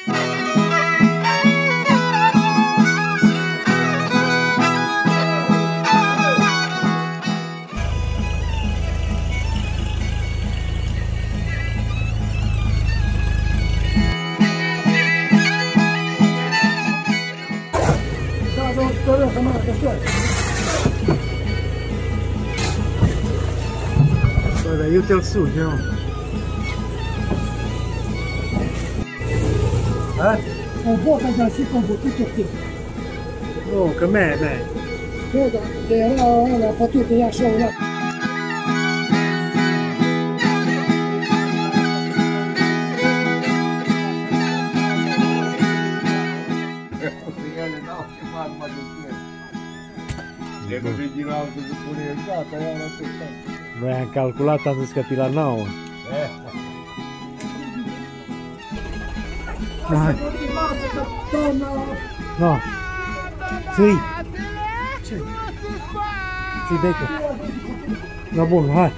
Guarda, aiuti sujo. Un po' così con tutto qui. Oh, che me. Guarda, che era la patata ya sola. Noi am calculat, am zis că pe la 9. Hai. No. Ții. Ce? Ții becul. No, bun, hai.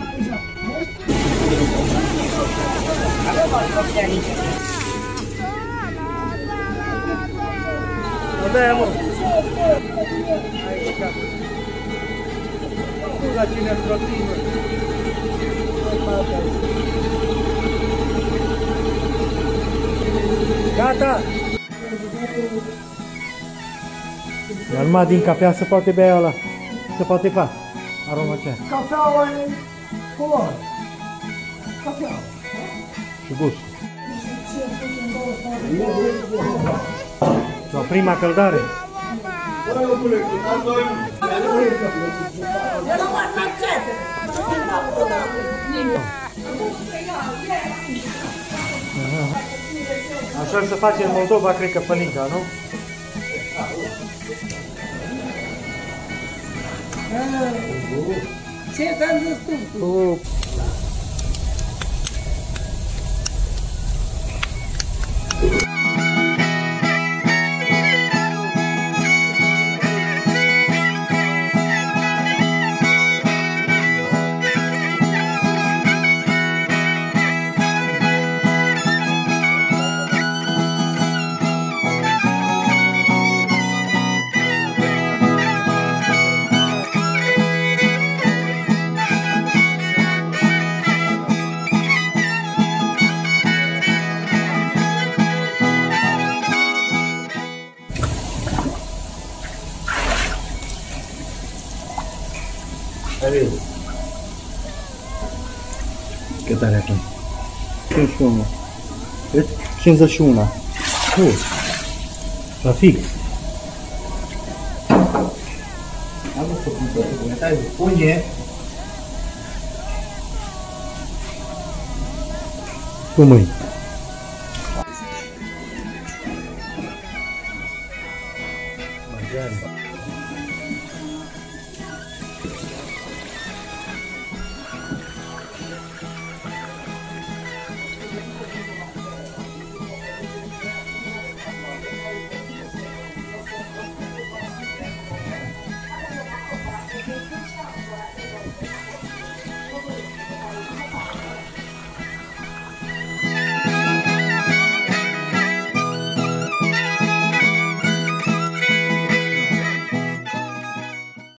Vabbè, amore. La cine strotină. Gata! Dar numai din cafea se poate bea ăla. Se poate fa. Aroma ce? Cafeaua e culoare. Cafea. Și gust. La prima căldare. Așa se face în Moldova, cred că pălinca, nu? Ce ți-am zis tu? Cât are acum? 51. Cât? 51. La fix. Unde? Cum e?